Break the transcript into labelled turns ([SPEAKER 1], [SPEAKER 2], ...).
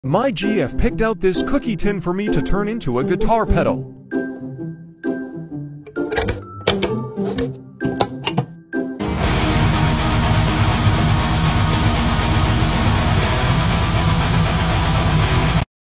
[SPEAKER 1] My GF picked out this cookie tin for me to turn into a guitar pedal.